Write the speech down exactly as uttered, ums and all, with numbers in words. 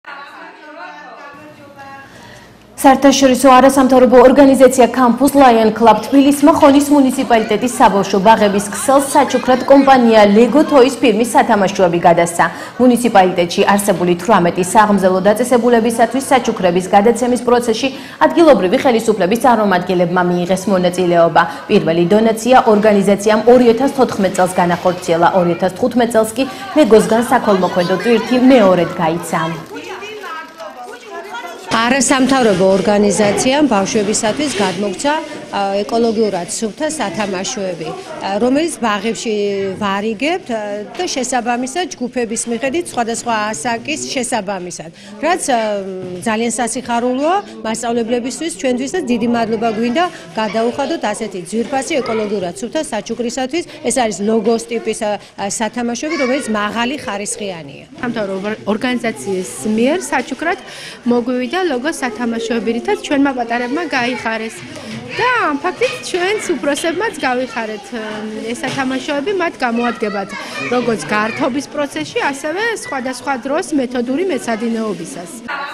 საერთაშორისო არასამთავრობო ორგანიზაცია Campus Lion Club თბილისმა ხონის მუნიციპალიტეტის საბავშვო ბაღების ქსელს საჩუქრად კომპანია Lego Toys ფირმის სათამაშოები გადასცა. მუნიციპალიტეტში არსებული თვრამეტი საღმზელო დაწესებულებისათვის საჩუქრების გადაცემის პროცესში ადგილობრივი ხელისუფლების წარმომადგენლებმა მიიღეს მონაწილეობა. პირველი დონაცია ორგანიზაციამ ორი ათას თოთხმეტ წელს განახორციელა, ორი ათას თხუთმეტ წელს კი ლეგოსგან საქველმოქმედო ტვირთი მეორედ გაიცა. არასამთავრობო ორგანიზაციამ ბავშვებისათვის გადმოგცა ეკოლოგიურად სუფთა სათამაშოები, რომელიც ბაღებში ვარიგებთ და შესაბამისად ჯგუფების მიხედვით სხვადასხვა ასაკის შესაბამისად. რაც ძალიან სასიხარულოა მასწავლებლებისთვის, ჩვენთვისაც დიდი მადლობა გვინდა გადაუხადოთ ასეთი ძვირფასი ეკოლოგიურად სუფთა საჩუქრისათვის. ეს არის ლოგოს ტიპის სათამაშოები, რომელიც მაღალი ხარისხიანია. სამთავრობო ორგანიზაციის მიერ საჩუქრად მოგვივიდა ლოგოს სათამაშოები, რითაც ჩვენმა პატარებმა გაიხარეს. და ამ ფაქტით ჩვენს უფროსებმაც გავიხარეთ ეს სათამაშოები, მათ გამოადგებათ როგორც გართობის პროცესში, ასევე სხვადასხვა დროს მეთოდური მეცადინეობისას.